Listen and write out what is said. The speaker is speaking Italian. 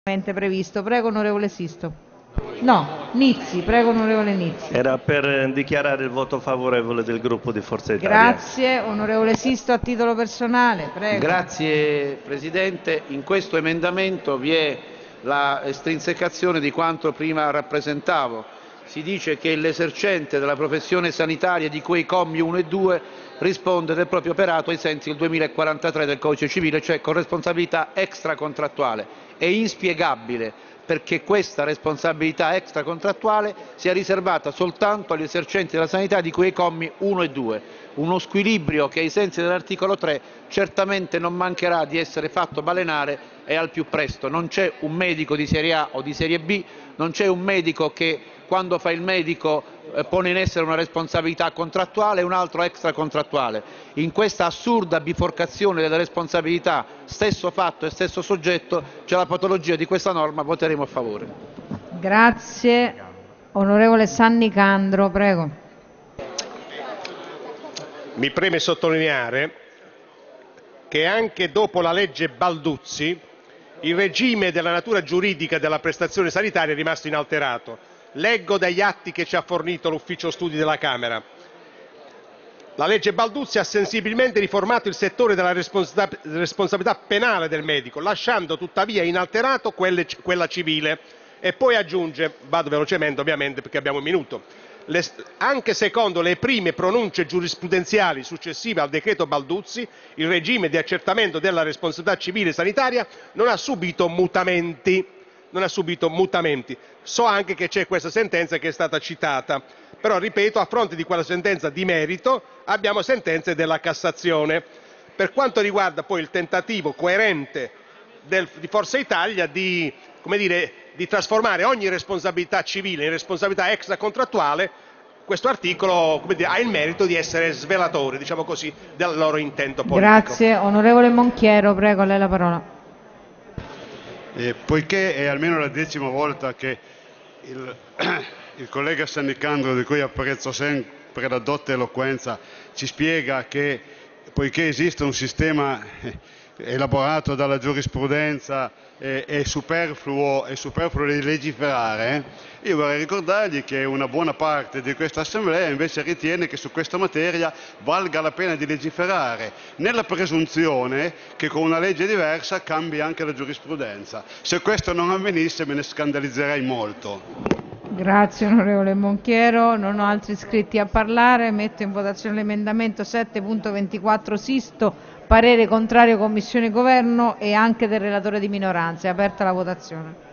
previsto. Prego, onorevole Sisto. No, Nizzi, prego, onorevole Nizzi. Era per dichiarare il voto favorevole del gruppo di Forza Italia. Grazie, onorevole Sisto, a titolo personale, prego. Grazie Presidente. In questo emendamento vi è la estrinsecazione di quanto prima rappresentavo. Si dice che l'esercente della professione sanitaria di cui ai commi 1 e 2 risponde del proprio operato ai sensi del 2043 del Codice Civile, cioè con responsabilità extracontrattuale. È inspiegabile perché questa responsabilità extracontrattuale sia riservata soltanto agli esercenti della sanità di cui ai commi 1 e 2. Uno squilibrio che ai sensi dell'articolo 3 certamente non mancherà di essere fatto balenare e al più presto. Non c'è un medico di serie A o di serie B, non c'è un medico che quando fa il medico pone in essere una responsabilità contrattuale e un altro extracontrattuale. In questa assurda biforcazione delle responsabilità, stesso fatto e stesso soggetto, c'è la patologia di questa norma, voteremo a favore. Grazie. Onorevole Sannicandro, prego. Mi preme sottolineare che anche dopo la legge Balduzzi il regime della natura giuridica della prestazione sanitaria è rimasto inalterato. Leggo dagli atti che ci ha fornito l'Ufficio Studi della Camera. La legge Balduzzi ha sensibilmente riformato il settore della responsabilità penale del medico, lasciando tuttavia inalterato quella civile. E poi aggiunge, vado velocemente ovviamente perché abbiamo un minuto, anche secondo le prime pronunce giurisprudenziali successive al decreto Balduzzi, il regime di accertamento della responsabilità civile sanitaria non ha subito mutamenti. So anche che c'è questa sentenza che è stata citata, però ripeto, a fronte di quella sentenza di merito abbiamo sentenze della Cassazione. Per quanto riguarda poi il tentativo coerente di Forza Italia di trasformare ogni responsabilità civile in responsabilità extracontrattuale, questo articolo ha il merito di essere svelatore, diciamo così, del loro intento politico. Grazie. Onorevole Monchiero, prego, a lei la parola. Poiché è almeno la 10ª volta che il collega Sannicandro, di cui apprezzo sempre la dotta eloquenza, ci spiega che poiché esiste un sistema elaborato dalla giurisprudenza è superfluo di legiferare, io vorrei ricordargli che una buona parte di questa Assemblea invece ritiene che su questa materia valga la pena di legiferare, nella presunzione che con una legge diversa cambi anche la giurisprudenza. Se questo non avvenisse me ne scandalizzerei molto. Grazie onorevole Monchiero, non ho altri iscritti a parlare, metto in votazione l'emendamento 7.24 Sisto, parere contrario Commissione Governo e anche del relatore di minoranza. È aperta la votazione.